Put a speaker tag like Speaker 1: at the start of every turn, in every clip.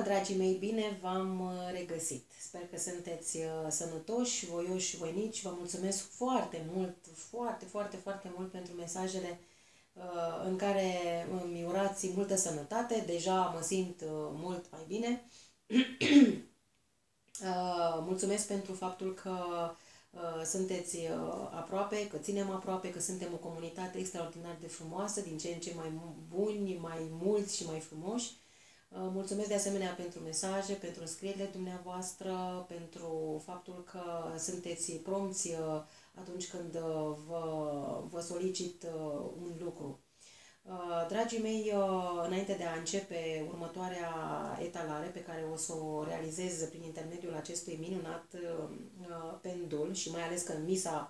Speaker 1: dragii mei, bine v-am regăsit. Sper că sunteți sănătoși, voioși, voinici. Vă mulțumesc foarte mult, foarte mult pentru mesajele în care îmi urați multă sănătate. Deja mă simt mult mai bine. Mulțumesc pentru faptul că sunteți aproape, că ținem aproape, că suntem o comunitate extraordinar de frumoasă, din ce în ce mai buni, mai mulți și mai frumoși. Mulțumesc de asemenea pentru mesaje, pentru înscrierile dumneavoastră, pentru faptul că sunteți prompți atunci când vă solicit un lucru. Dragii mei, înainte de a începe următoarea etalare pe care o să o realizez prin intermediul acestui minunat pendul și mai ales că mi s-a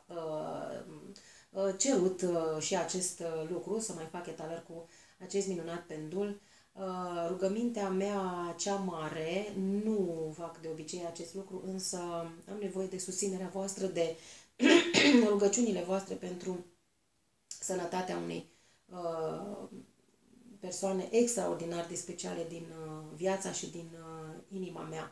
Speaker 1: cerut și acest lucru, să mai fac etalări cu acest minunat pendul, rugămintea mea cea mare, nu fac de obicei acest lucru, însă am nevoie de susținerea voastră, de rugăciunile voastre pentru sănătatea unei persoane extraordinar de speciale din viața și din inima mea.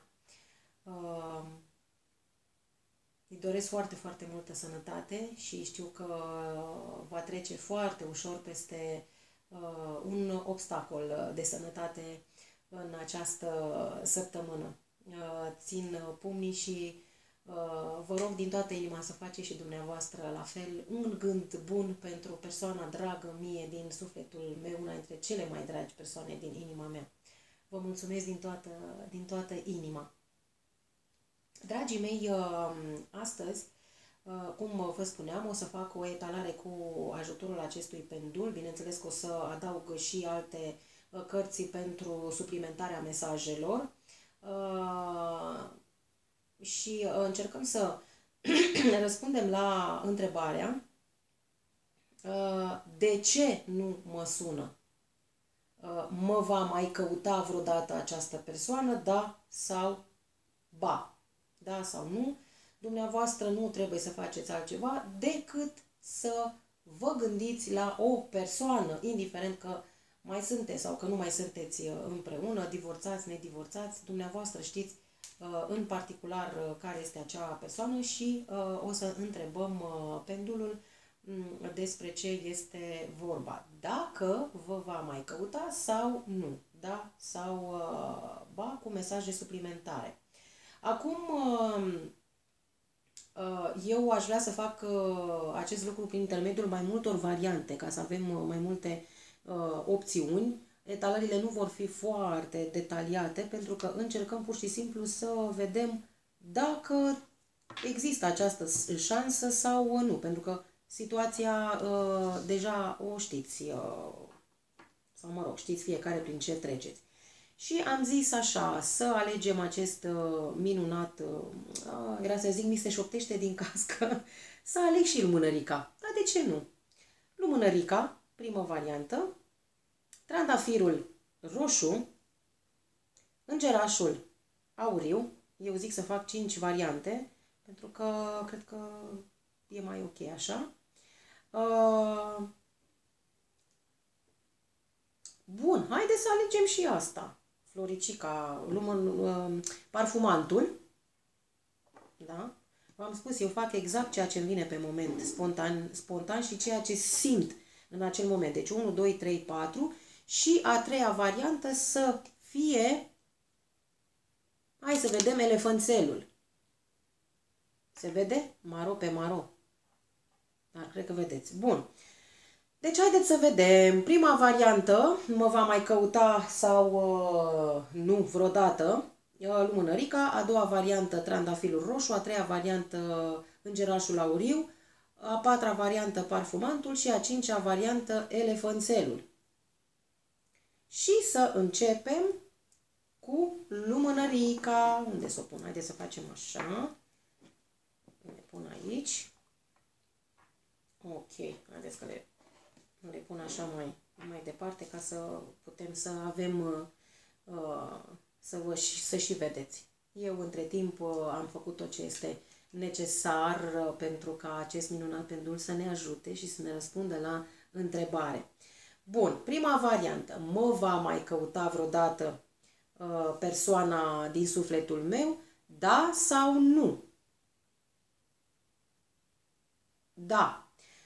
Speaker 1: Îi doresc foarte multă sănătate și știu că va trece foarte ușor peste un obstacol de sănătate în această săptămână. Țin pumnii și vă rog din toată inima să faceți și dumneavoastră la fel un gând bun pentru persoana dragă mie din sufletul meu, una dintre cele mai dragi persoane din inima mea. Vă mulțumesc din toată inima. Dragii mei, astăzi, cum vă spuneam, o să fac o etalare cu ajutorul acestui pendul. Bineînțeles că o să adaug și alte cărți pentru suplimentarea mesajelor. Și încercăm să răspundem la întrebarea de ce nu mă sună? Mă va mai căuta vreodată această persoană, da sau ba? Da sau nu? Dumneavoastră nu trebuie să faceți altceva decât să vă gândiți la o persoană, indiferent că mai sunteți sau că nu mai sunteți împreună, divorțați, nedivorțați, dumneavoastră știți în particular care este acea persoană și o să întrebăm pendulul despre ce este vorba. Dacă vă va mai căuta sau nu. Da sau ba, cu mesaje suplimentare. Acum, eu aș vrea să fac acest lucru prin intermediul mai multor variante, ca să avem mai multe opțiuni. Etalările nu vor fi foarte detaliate, pentru că încercăm pur și simplu să vedem dacă există această șansă sau nu, pentru că situația deja o știți, sau mă rog, știți fiecare prin ce treceți. Și am zis așa, să alegem acest minunat, era să zic, mi se șoptește din cască, să aleg și lumânărica. Dar de ce nu? Lumânărica, primă variantă, trandafirul roșu, îngerașul auriu, eu zic să fac 5 variante, pentru că cred că e mai ok așa. Bun, haideți să alegem și asta. Floricica, parfumantul. Da? V-am spus, eu fac exact ceea ce îmi vine pe moment, spontan și ceea ce simt în acel moment. Deci 1, 2, 3, 4 și a treia variantă să fie, hai să vedem, elefanțelul. Se vede? Maro pe maro. Dar cred că vedeți. Bun. Deci haideți să vedem. Prima variantă, mă va mai căuta sau nu vreodată, lumânărica. A doua variantă, trandafirul roșu. A treia variantă, îngerașul auriu. A patra variantă, parfumantul. Și a cincea variantă, elefanțelul. Și să începem cu lumânărica. Unde să o pun? Haideți să facem așa. Le pun aici. Ok. Haideți că le pun așa mai departe ca să putem să avem, să și vedeți. Eu între timp am făcut tot ce este necesar pentru ca acest minunat pendul să ne ajute și să ne răspundă la întrebare. Bun, prima variantă, mă va mai căuta vreodată persoana din sufletul meu, da sau nu? Da.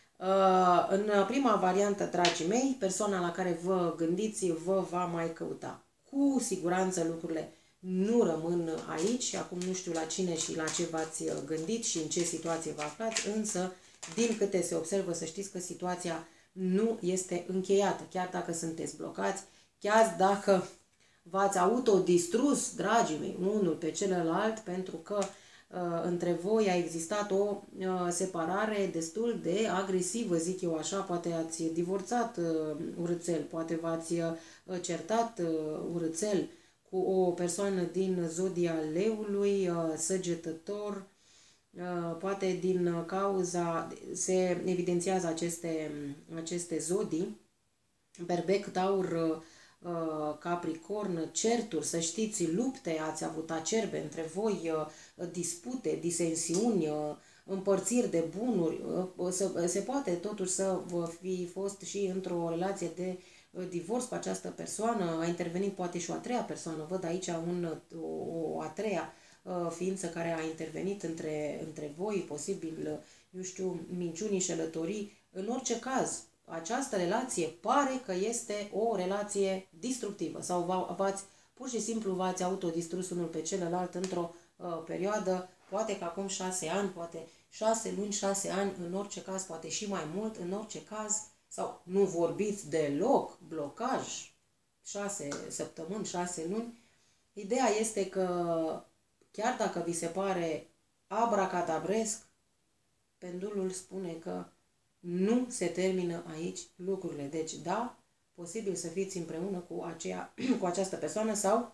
Speaker 1: În prima variantă, dragii mei, persoana la care vă gândiți vă va mai căuta. Cu siguranță lucrurile nu rămân aici, acum nu știu la cine și la ce v-ați gândit și în ce situație vă aflați, însă, din câte se observă, să știți că situația nu este încheiată, chiar dacă sunteți blocați, chiar dacă v-ați autodistrus, dragii mei, unul pe celălalt, pentru că între voi a existat o separare destul de agresivă, zic eu așa, poate ați divorțat urâțel, poate v-ați certat urâțel cu o persoană din zodia leului, săgetător, poate din cauza, se evidențiază aceste zodii, berbec, taur, Capricorn, certuri, să știți, lupte, ați avut acerbe între voi, dispute, disensiuni, împărțiri de bunuri, se poate totuși să vă fi fost și într-o relație de divorț cu această persoană, a intervenit poate și o a treia persoană, văd aici o a treia ființă care a intervenit între voi, posibil, eu știu, minciuni, înșelătorii, în orice caz. Această relație pare că este o relație destructivă sau pur și simplu v-ați autodistrus unul pe celălalt într-o perioadă, poate că acum 6 ani, poate 6 luni, 6 ani, în orice caz, poate și mai mult, în orice caz, sau nu vorbiți deloc, blocaj, 6 săptămâni, 6 luni. Ideea este că chiar dacă vi se pare abracadabresc, pendulul spune că nu se termină aici lucrurile. Deci, da, posibil să fiți împreună cu această persoană sau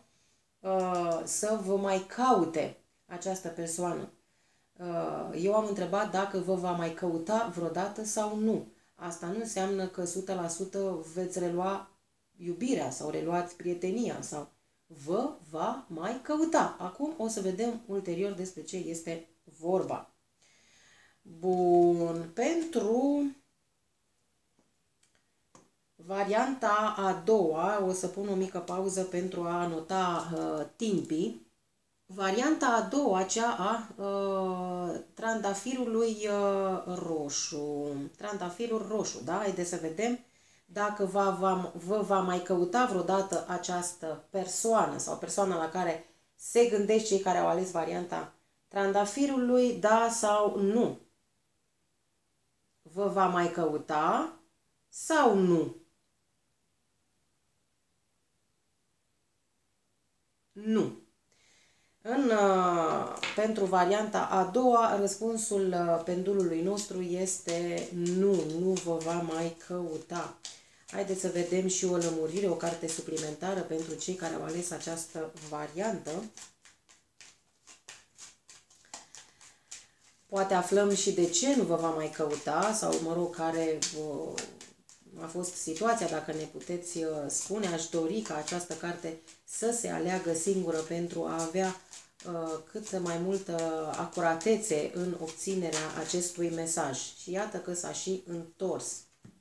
Speaker 1: să vă mai caute această persoană. Eu am întrebat dacă vă va mai căuta vreodată sau nu. Asta nu înseamnă că 100% veți relua iubirea sau reluați prietenia sau vă va mai căuta. Acum o să vedem ulterior despre ce este vorba. Bun, pentru varianta a doua, o să pun o mică pauză pentru a anota timpii. Varianta a doua, cea a trandafirului roșu. Trandafirul roșu, da? Haideți să vedem dacă vă va mai căuta vreodată această persoană sau persoana la care se gândesc cei care au ales varianta trandafirului, da sau nu. Vă va mai căuta sau nu? Nu. Pentru varianta a doua, răspunsul pendulului nostru este nu, nu vă va mai căuta. Haideți să vedem și o lămurire, o carte suplimentară pentru cei care au ales această variantă. Poate aflăm și de ce nu vă va mai căuta sau, mă rog, care a fost situația, dacă ne puteți spune. Aș dori ca această carte să se aleagă singură pentru a avea cât mai multă acuratețe în obținerea acestui mesaj. Și iată că s-a și întors.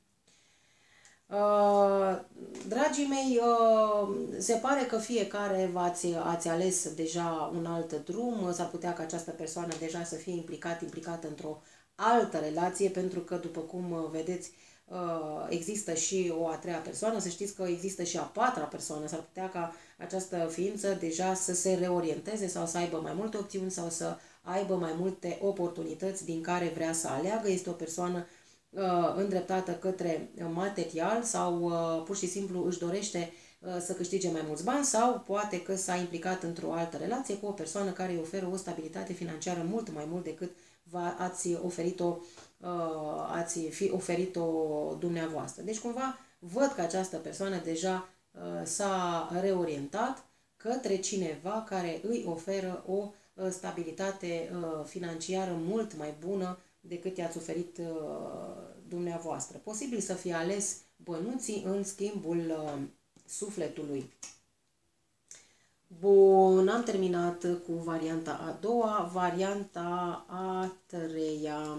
Speaker 1: Dragii mei, se pare că fiecare ați ales deja un alt drum, s-ar putea ca această persoană deja să fie implicată într-o altă relație, pentru că, după cum vedeți, există și o a treia persoană, să știți că există și a patra persoană, s-ar putea ca această ființă deja să se reorienteze sau să aibă mai multe opțiuni sau să aibă mai multe oportunități din care vrea să aleagă. Este o persoană îndreptată către material sau pur și simplu își dorește să câștige mai mulți bani sau poate că s-a implicat într-o altă relație cu o persoană care îi oferă o stabilitate financiară mult mai mult decât ați fi oferit-o dumneavoastră. Deci cumva văd că această persoană deja s-a reorientat către cineva care îi oferă o stabilitate financiară mult mai bună decât i-ați oferit dumneavoastră. Posibil să fie ales bănuții în schimbul sufletului. Bun, am terminat cu varianta a doua, varianta a treia.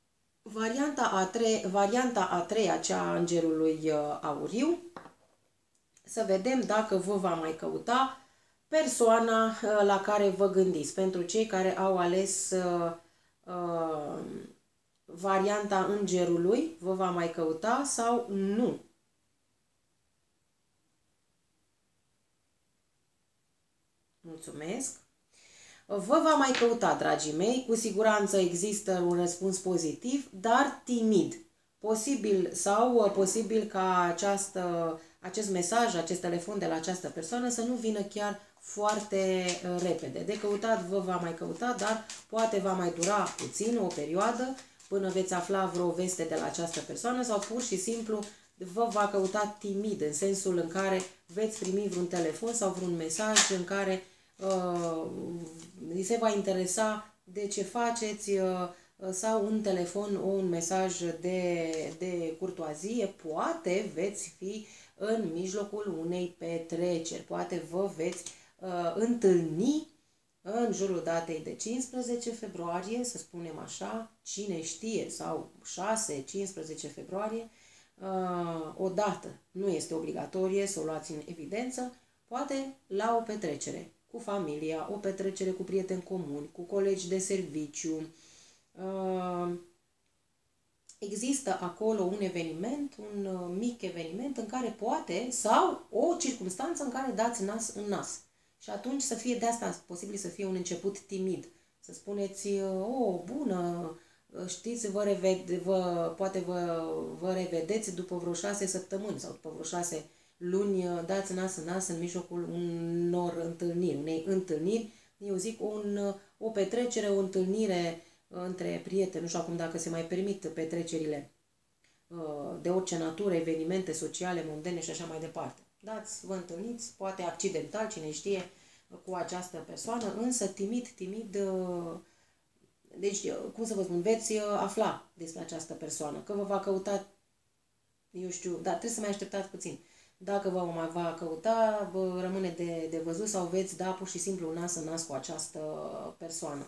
Speaker 1: Varianta a treia, cea a îngerului auriu. Să vedem dacă vă va mai căuta persoana la care vă gândiți. Pentru cei care au ales varianta îngerului, vă va mai căuta sau nu? Mulțumesc! Vă va mai căuta, dragii mei, cu siguranță există un răspuns pozitiv, dar timid. Posibil ca acest mesaj, acest telefon de la această persoană să nu vină chiar foarte repede. De căutat vă va mai căuta, dar poate va mai dura puțin, o perioadă, până veți afla vreo veste de la această persoană sau pur și simplu vă va căuta timid, în sensul în care veți primi vreun telefon sau vreun mesaj în care se va interesa de ce faceți sau un telefon, un mesaj de curtoazie. Poate veți fi în mijlocul unei petreceri, poate vă veți întâlni în jurul datei de 15 februarie, să spunem așa, cine știe, sau 6-15 februarie, o dată. Nu este obligatorie să o luați în evidență, poate la o petrecere cu familia, o petrecere cu prieteni comuni, cu colegi de serviciu. Există acolo un eveniment, un mic eveniment în care poate, sau o circunstanță în care dați nas în nas. Și atunci să fie de asta posibil să fie un început timid. Să spuneți, bună, știți, poate vă revedeți după vreo 6 săptămâni sau după vreo 6 luni, dați nas în nas în mijlocul unei întâlniri. Eu zic o petrecere, o întâlnire între prieteni, nu știu acum dacă se mai permit petrecerile de orice natură, evenimente sociale, mondene și așa mai departe. Vă întâlniți, poate accidental, cine știe, cu această persoană, însă timid, deci, cum să vă spun, veți afla despre această persoană, că vă va căuta, eu știu, dar trebuie să mai așteptați puțin. Dacă vă mai va căuta, rămâne de văzut sau veți da pur și simplu nas în nas cu această persoană.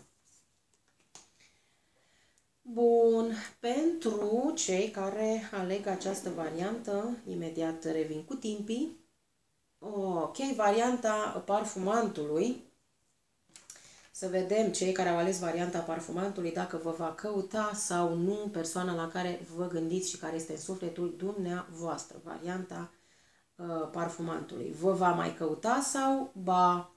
Speaker 1: Bun, pentru cei care aleg această variantă, imediat revin cu timpii. Ok, varianta parfumantului. Să vedem cei care au ales varianta parfumantului dacă vă va căuta sau nu persoana la care vă gândiți și care este în sufletul dumneavoastră. Varianta parfumantului. Vă va mai căuta sau ba?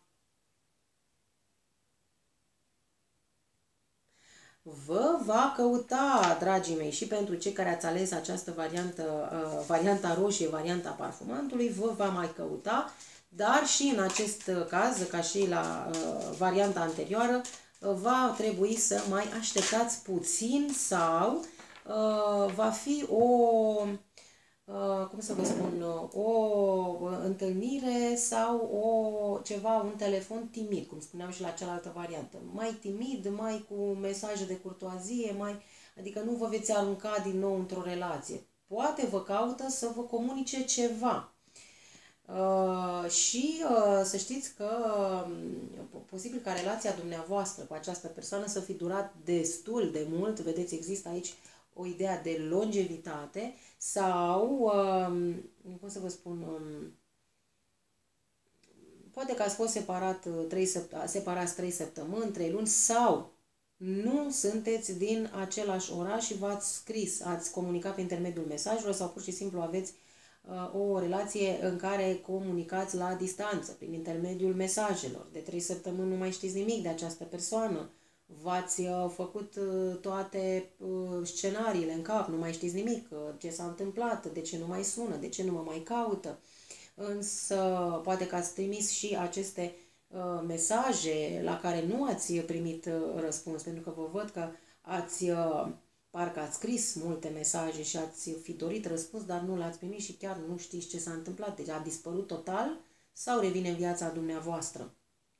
Speaker 1: Vă va căuta, dragii mei, și pentru cei care ați ales această variantă, varianta roșie, varianta parfumantului, vă va mai căuta, dar și în acest caz, ca și la varianta anterioară, va trebui să mai așteptați puțin sau va fi cum să vă spun, o întâlnire sau un telefon timid, cum spuneam și la cealaltă variantă. Mai timid, mai cu mesaje de curtoazie, adică nu vă veți arunca din nou într-o relație. Poate vă caută să vă comunice ceva. Și să știți că posibil ca relația dumneavoastră cu această persoană să fi durat destul de mult. Vedeți, există aici o idee de longevitate sau, cum să vă spun, poate că ați fost separați 3 săptămâni, 3 luni sau nu sunteți din același oraș și v-ați scris, ați comunicat prin intermediul mesajelor sau pur și simplu aveți o relație în care comunicați la distanță, prin intermediul mesajelor. De 3 săptămâni nu mai știți nimic de această persoană. V-ați făcut toate scenariile în cap, nu mai știți nimic, ce s-a întâmplat, de ce nu mai sună, de ce nu mă mai caută. Însă poate că ați trimis și aceste mesaje la care nu ați primit răspuns, pentru că vă văd că parcă ați scris multe mesaje și ați fi dorit răspuns, dar nu l-ați primit și chiar nu știți ce s-a întâmplat. Deci a dispărut total sau revine în viața dumneavoastră?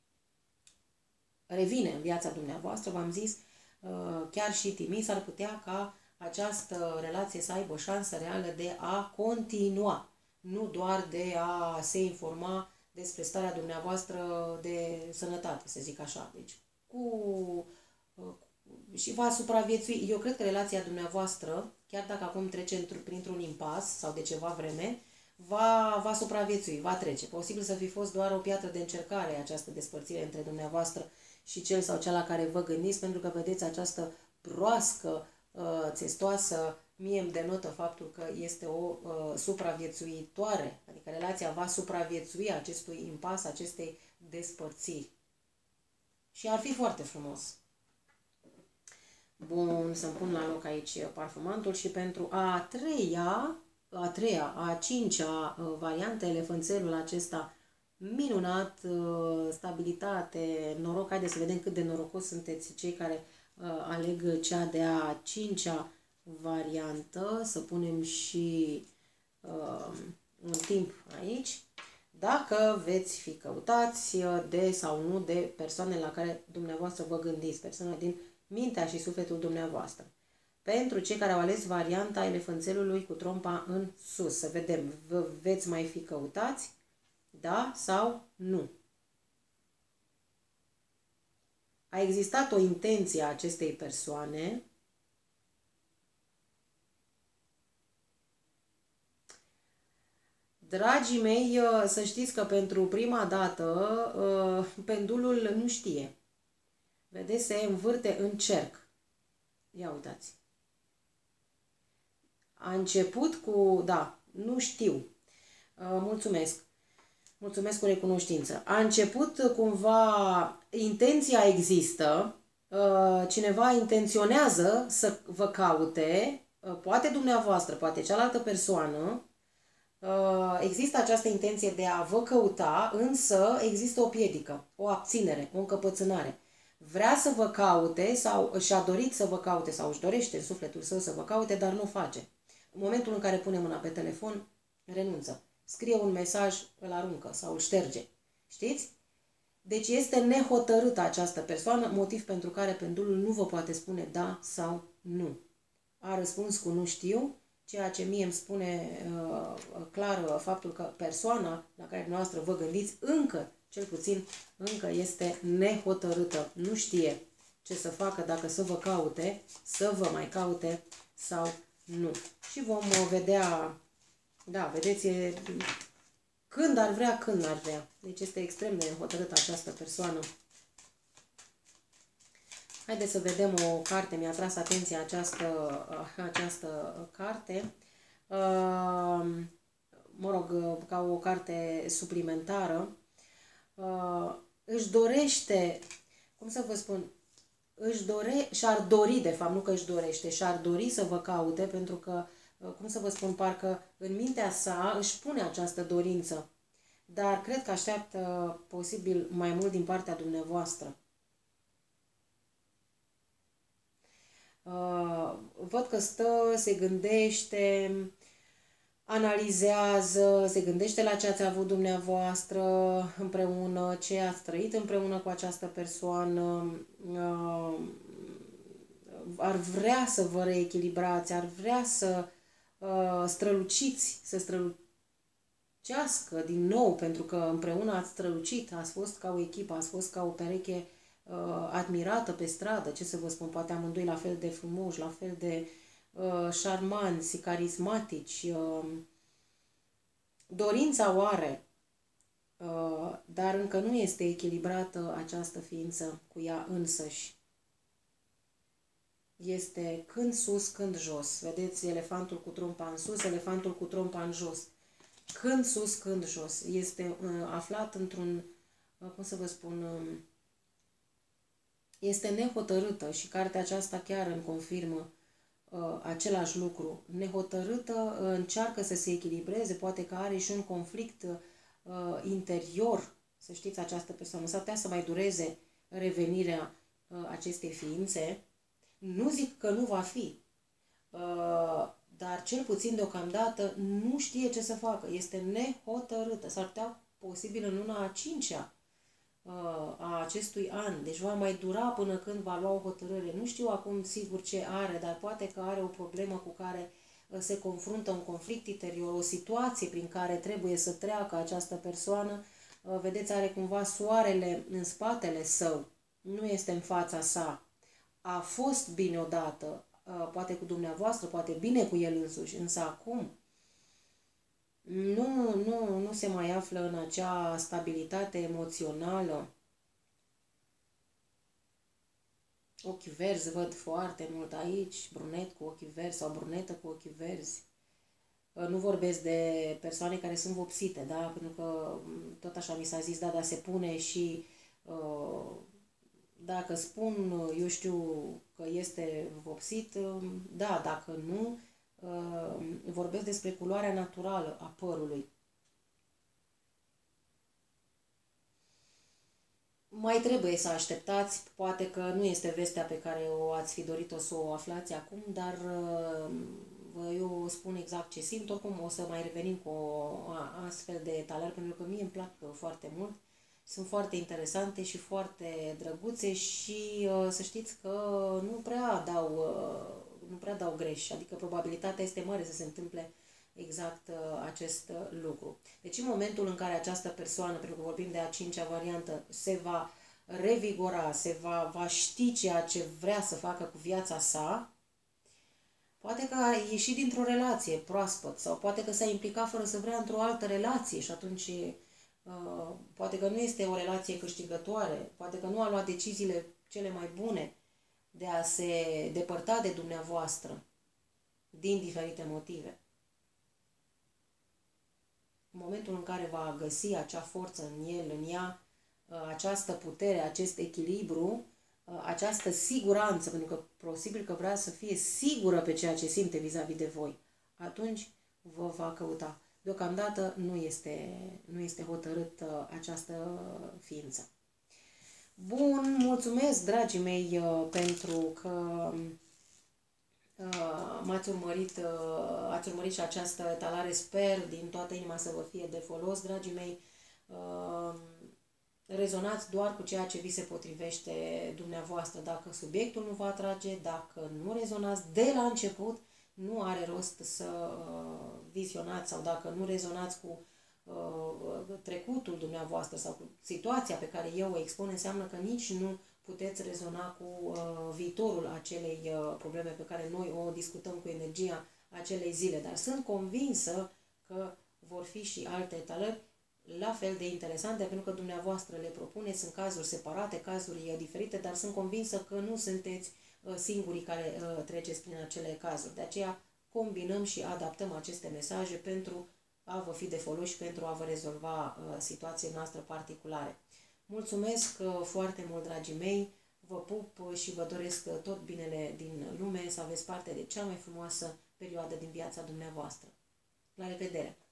Speaker 1: Revine în viața dumneavoastră, v-am zis, chiar și timid, s-ar putea ca această relație să aibă o șansă reală de a continua, nu doar de a se informa despre starea dumneavoastră de sănătate, să zic așa. Deci, și va supraviețui. Eu cred că relația dumneavoastră, chiar dacă acum trece printr-un impas sau de ceva vreme, va supraviețui, va trece. Posibil să fi fost doar o piatră de încercare această despărțire între dumneavoastră și cel sau cea la care vă gândiți, pentru că vedeți această broască țestoasă, mie îmi denotă faptul că este o supraviețuitoare, adică relația va supraviețui acestui impas, acestei despărțiri. Și ar fi foarte frumos. Bun, să-mi pun la loc aici parfumantul și pentru a cincea variantă, elefanțelul acesta minunat, stabilitate, noroc. Haideți să vedem cât de norocos sunteți cei care aleg cea de-a cincea variantă. Să punem și un timp aici. Dacă veți fi căutați de sau nu de persoane la care dumneavoastră vă gândiți, persoane din mintea și sufletul dumneavoastră. Pentru cei care au ales varianta elefanțelului cu trompa în sus, să vedem, veți mai fi căutați, da sau nu? A existat o intenție a acestei persoane. Dragii mei, să știți că pentru prima dată pendulul nu știe. Vedeți, se învârte în cerc. Ia uitați. A început cu, da, nu știu. Mulțumesc. Mulțumesc cu recunoștință. A început cumva, intenția există, cineva intenționează să vă caute, poate dumneavoastră, poate cealaltă persoană, există această intenție de a vă căuta, însă există o piedică, o abținere, o încăpățânare. Vrea să vă caute sau și-a dorit să vă caute sau își dorește în sufletul său să vă caute, dar nu face. În momentul în care pune mâna pe telefon, renunță. Scrie un mesaj, îl aruncă sau îl șterge. Știți? Deci este nehotărâtă această persoană, motiv pentru care pendulul nu vă poate spune da sau nu. A răspuns cu nu știu, ceea ce mie îmi spune clar faptul că persoana la care noastră vă gândiți încă, cel puțin, încă este nehotărâtă. Nu știe ce să facă, dacă să vă caute, să vă mai caute sau nu. Și vom vedea, da, vedeți, când ar vrea, când ar vrea. Deci este extrem de hotărâtă această persoană. Haideți să vedem o carte, mi-a tras atenția această carte. Mă rog, ca o carte suplimentară. Își dorește, cum să vă spun, și-ar dori, de fapt, nu că își dorește, și-ar dori să vă caute, pentru că, cum să vă spun, parcă în mintea sa își pune această dorință. Dar cred că așteaptă posibil mai mult din partea dumneavoastră. Văd că stă, se gândește, analizează, se gândește la ce ați avut dumneavoastră împreună, ce ați trăit împreună cu această persoană, ar vrea să vă reechilibrați, ar vrea să străluciți, să strălucească din nou, pentru că împreună ați strălucit, ați fost ca o echipă, ați fost ca o pereche admirată pe stradă, ce să vă spun, poate amândoi la fel de frumoși, la fel de șarmanți, carismatici. Dorința o are, dar încă nu este echilibrată această ființă cu ea însăși. Este când sus, când jos. Vedeți elefantul cu trompa în sus, elefantul cu trompa în jos. Când sus, când jos. Este aflat într-un, cum să vă spun, este nehotărâtă și cartea aceasta chiar îmi confirmă același lucru. Nehotărâtă, încearcă să se echilibreze, poate că are și un conflict interior, să știți, această persoană. S-ar putea să mai dureze revenirea acestei ființe. Nu zic că nu va fi, dar cel puțin deocamdată nu știe ce să facă. Este nehotărâtă. S-ar putea posibil în luna a cincea a acestui an. Deci va mai dura până când va lua o hotărâre. Nu știu acum sigur ce are, dar poate că are o problemă cu care se confruntă, un conflict interior, o situație prin care trebuie să treacă această persoană. Vedeți, are cumva soarele în spatele său, nu este în fața sa. A fost bine odată, poate cu dumneavoastră, poate bine cu el însuși, însă acum Nu se mai află în acea stabilitate emoțională. Ochi verzi văd foarte mult aici, brunet cu ochi verzi sau brunetă cu ochi verzi. Nu vorbesc de persoane care sunt vopsite, da? Pentru că tot așa mi s-a zis, da, dar se pune și dacă spun, eu știu, că este vopsit, da, dacă nu, vorbesc despre culoarea naturală a părului. Mai trebuie să așteptați, poate că nu este vestea pe care o ați fi dorit-o să o aflați acum, dar eu spun exact ce simt, oricum o să mai revenim cu o astfel de etalări, pentru că mie îmi plac foarte mult, sunt foarte interesante și foarte drăguțe și să știți că nu prea dau greș, adică probabilitatea este mare să se întâmple exact acest lucru. Deci în momentul în care această persoană, pentru că vorbim de a cincea variantă, se va revigora, va ști ceea ce vrea să facă cu viața sa, poate că a ieșit dintr-o relație proaspăt sau poate că s-a implicat fără să vrea într-o altă relație și atunci poate că nu este o relație câștigătoare, poate că nu a luat deciziile cele mai bune de a se depărta de dumneavoastră din diferite motive. În momentul în care va găsi acea forță în el, în ea, această putere, acest echilibru, această siguranță, pentru că posibil că vrea să fie sigură pe ceea ce simte vis-a-vis de voi, atunci vă va căuta. Deocamdată nu este hotărât această ființă. Bun, mulțumesc, dragii mei, pentru că ați urmărit și această etalare, sper din toată inima să vă fie de folos, dragii mei. Rezonați doar cu ceea ce vi se potrivește dumneavoastră. Dacă subiectul nu vă atrage, dacă nu rezonați de la început, nu are rost să vizionați, sau dacă nu rezonați cu trecutul dumneavoastră sau cu situația pe care eu o expun, înseamnă că nici nu puteți rezona cu viitorul acelei probleme pe care noi o discutăm, cu energia acelei zile. Dar sunt convinsă că vor fi și alte etalări la fel de interesante, pentru că dumneavoastră le propuneți, sunt cazuri separate, cazuri diferite, dar sunt convinsă că nu sunteți singurii care treceți prin acele cazuri. De aceea combinăm și adaptăm aceste mesaje pentru a vă fi de folos și pentru a vă rezolva situațiile noastre particulare. Mulțumesc foarte mult, dragii mei, vă pup și vă doresc tot binele din lume, să aveți parte de cea mai frumoasă perioadă din viața dumneavoastră. La revedere!